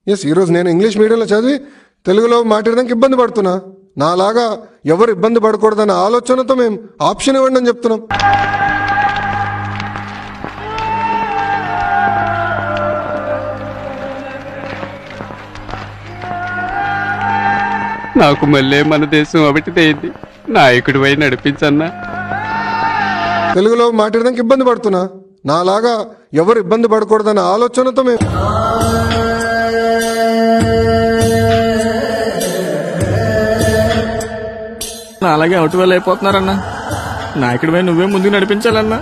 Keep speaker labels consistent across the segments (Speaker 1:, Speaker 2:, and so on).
Speaker 1: Yes, ఈరోజు నేను English మీడియంలో చదివి తెలుగులో మాట్లాడడానికి ఇబ్బంది పడుతున్నా. నాలాగా ఎవరు ఇబ్బంది పడకూడదన్న ఆలోచనతో మేము ఆప్షన్ ఇవ్వండి అని చెప్తున్నాం.
Speaker 2: నాకు మళ్ళీ మన దేశం అవిటిదైంది. నాయకుడి వై నడిపించన్నా.
Speaker 1: తెలుగులో మాట్లాడడానికి ఇబ్బంది పడుతున్నా. నాలాగా ఎవరు ఇబ్బంది పడకూడదన్న ఆలోచనతో మేము
Speaker 3: అలాగే అవుట్ వేలు అయిపోతున్నారన్నా. నాయకుడిపై నువ్వే ముందుకు నడిపించాలన్నా.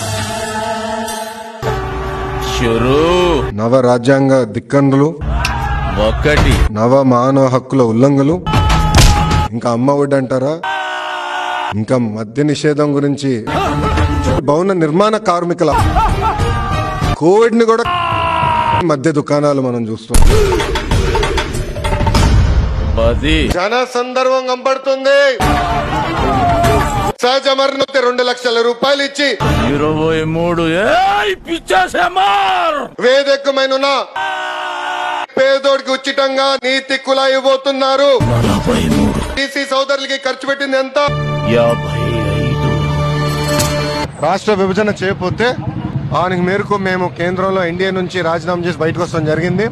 Speaker 1: నవ రాజ్యాంగ ధిక్కరణలు,
Speaker 4: ఒకటి
Speaker 1: నవ మానవ హక్కుల ఉల్లంఘనలు, ఇంకా అమ్మ ఒడి అంటారా, ఇంకా మద్య నిషేధం గురించి, భవన నిర్మాణ కార్మికుల కోవిడ్ ని కూడా మద్య దుకాణాలు మనం చూస్తాం. జన సందర్భం కనపడుతుంది. సహజ మరణం 2 లక్షల రూపాయలు ఇచ్చి
Speaker 4: 23
Speaker 1: వేదెక్కుమైన పేదోడికి ఉచితంగా నీతి కుళాయి ఇవ్వబోతున్నారు. టీసీ సోదరులకి ఖర్చు పెట్టింది ఎంత?
Speaker 4: 55.
Speaker 1: రాష్ట్ర విభజన చేయకపోతే ఆయనకి మేరకు మేము కేంద్రంలో ఎన్డీఏ నుంచి రాజీనామా చేసి బయటకు వస్తాం జరిగింది.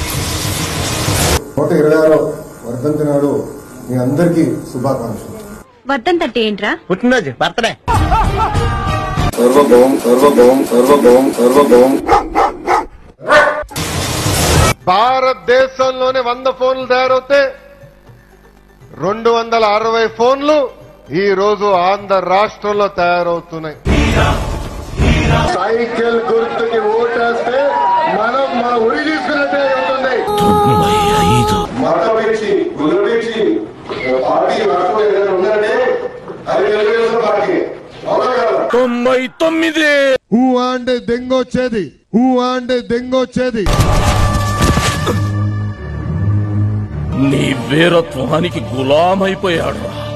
Speaker 1: 126వ వర్ధంతి నాడు మీ అందరికీ శుభాకాంక్షలు.
Speaker 5: వర్ధంతి అంటే ఏంట్రా?
Speaker 4: పుట్టినరోజు, బర్త్డే.
Speaker 1: సర్వభౌం సర్వభౌం సర్వభౌం సర్వభౌం. భారతదేశంలోనే 100 ఫోన్లు తయారవుతే 260 ఫోన్లు ఈ రోజు ఆంధ్ర రాష్ట్రంలో తయారవుతున్నాయి. సైకిల్ గుర్తుకి ఓటేస్తే మనం మన ఉరి తీసుకున్నట్టే అవుతుంది.
Speaker 4: 95.
Speaker 1: పార్టీ ఉందంటే అది తెలుగుదేశం పార్టీ.
Speaker 4: 99.
Speaker 1: ఊ అంటే దెంగొచ్చేది, ఊ అంటే దెంగొచ్చేది.
Speaker 4: నీ వీరత్వానికి గులామైపోయాడు.